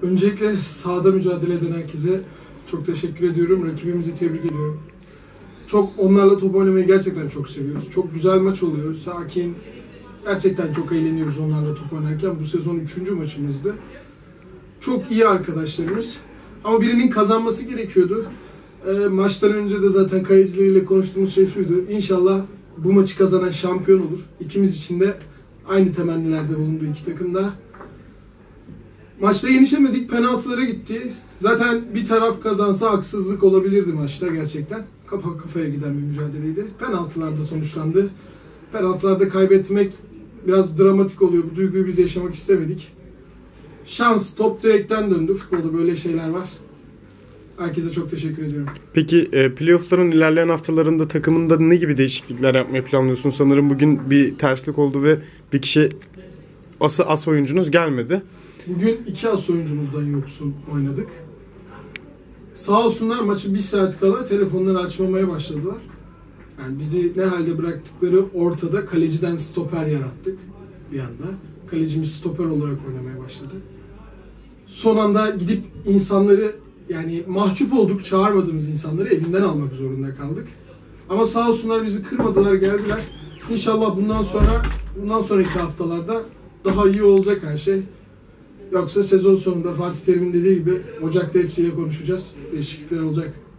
Öncelikle sahada mücadele eden herkese çok teşekkür ediyorum. Rakibimizi tebrik ediyorum. Onlarla top oynamayı gerçekten çok seviyoruz. Çok güzel maç oluyor. Sakin. Gerçekten çok eğleniyoruz onlarla top oynarken. Bu sezon 3. maçımızdı. Çok iyi arkadaşlarımız. Ama birinin kazanması gerekiyordu. Maçtan önce de zaten kayıcılığıyla konuştuğumuz şey şuydu. İnşallah bu maçı kazanan şampiyon olur. İkimiz için de aynı temennilerde bulundu iki takım da. Maçta yenişemedik. Penaltılara gitti. Zaten bir taraf kazansa haksızlık olabilirdi maçta gerçekten. Kafa kafaya giden bir mücadeleydi. Penaltılarda sonuçlandı. Penaltılarda kaybetmek biraz dramatik oluyor. Bu duyguyu biz yaşamak istemedik. Şans, top direkten döndü. Futbolda böyle şeyler var. Herkese çok teşekkür ediyorum. Peki playoff'ların ilerleyen haftalarında takımında ne gibi değişiklikler yapmayı planlıyorsun? Sanırım bugün bir terslik oldu ve bir kişi as oyuncunuz gelmedi. Bugün 2 as oyuncumuzdan yoksun oynadık. Sağ olsunlar maçı 1 saat kala telefonları açmamaya başladılar. Yani bizi ne halde bıraktıkları ortada, kaleciden stoper yarattık bir anda. Kalecimiz stoper olarak oynamaya başladı. Son anda gidip insanları, yani mahcup olduk, çağırmadığımız insanları evinden almak zorunda kaldık. Ama sağ olsunlar bizi kırmadılar, geldiler. İnşallah bundan sonraki haftalarda daha iyi olacak her şey. Yoksa sezon sonunda Fatih Terim'in dediği gibi Ocak'ta hepsiyle konuşacağız. Değişiklikler olacak.